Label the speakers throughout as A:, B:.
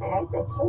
A: ของตัวผู้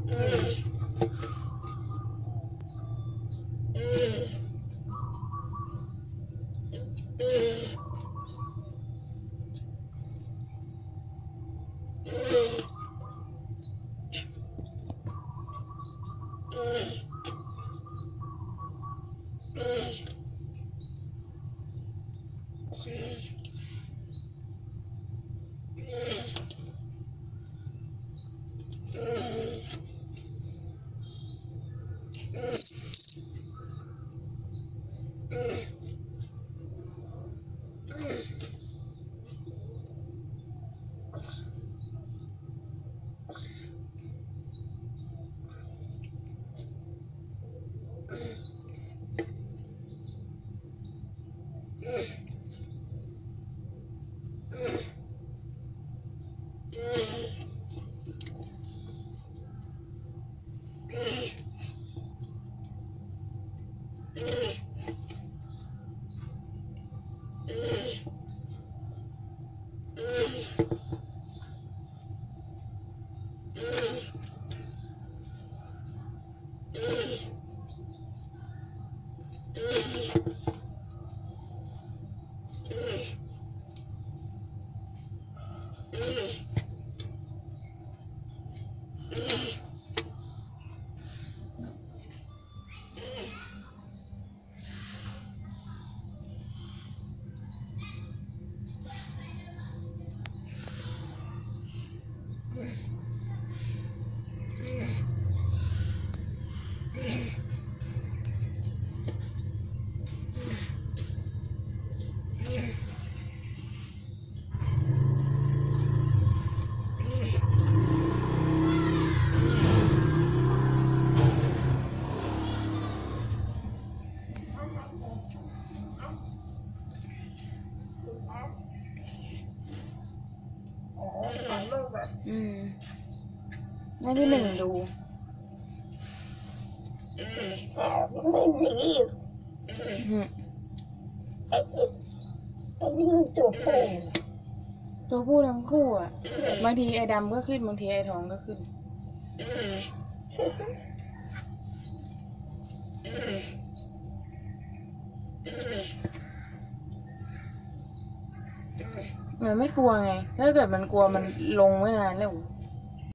B: ให้พี่หนึ่งดู
A: ไม่มีอันนี้มันตัวผู้
B: ทั้งคู่อ่ะบางทีไอ้ดำก็ขึ้นบางทีไอ้ทองก็ขึ้นมันไม่กลัวไงถ้าเกิดมันกลัวมันลงไม่นานแล้ว